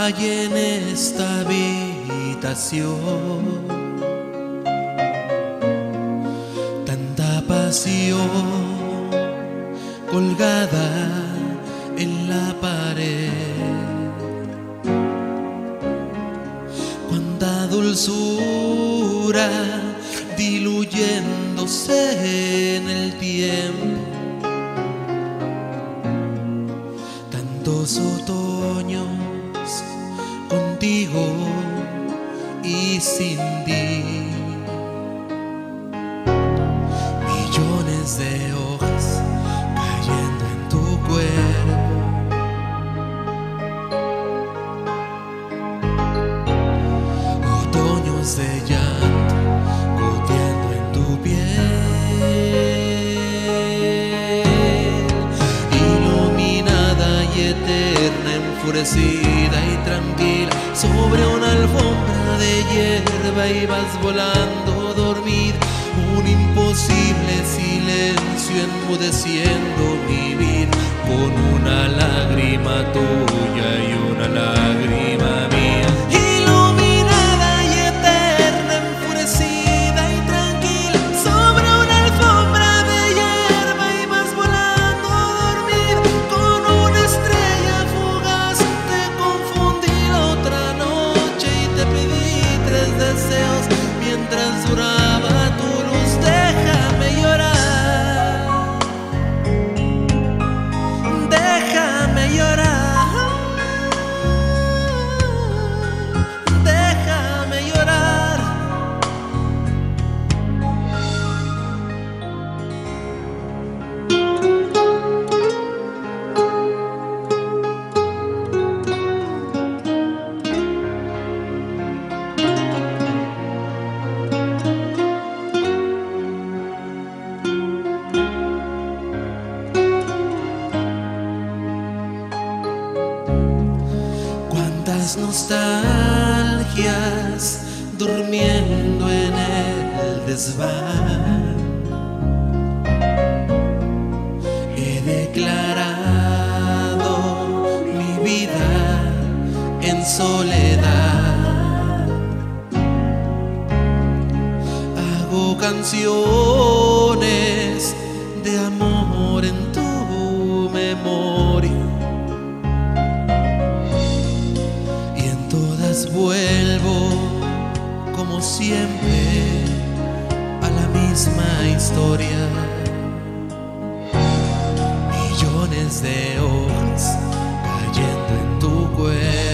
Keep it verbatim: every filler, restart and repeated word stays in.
hay en esta habitación tanta pasión colgada en la pared, cuánta dulzura diluyéndose en el tiempo, tantos otoños contigo y sin ti, millones de hojas cayendo en tu cuerpo, otoños de llanto goteando en tu piel, iluminada y eterna, enfurecida y tranquila, sobre una alfombra de hierba ibas volando dormida, un imposible silencio enmudeciendo mi vida, con una lágrima tuya y una lágrima mía. Iluminada y eterna, enfurecida y tranquila, sobre una alfombra de hierba ibas volando dormida, con una estrella fugaz te confundí la otra noche y te pedí tres deseos mientras duraba tu luz. Déjame llorar, déjame llorar, déjame llorar. Cuántas nostalgias durmiendo en el desván, he declarado mi vida en soledad, hago canciones de amor en tu memoria, vuelvo como siempre a la misma historia, millones de hojas cayendo en tu cuerpo.